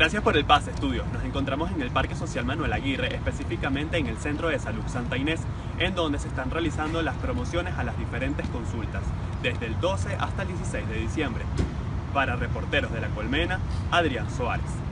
Gracias por el pase, estudios. Nos encontramos en el Parque Social Manuel Aguirre, específicamente en el Centro de Salud Santa Inés, en donde se están realizando las promociones a las diferentes consultas, desde el 12 hasta el 16 de diciembre. Para Reporteros de la Colmena, Adrián Suárez.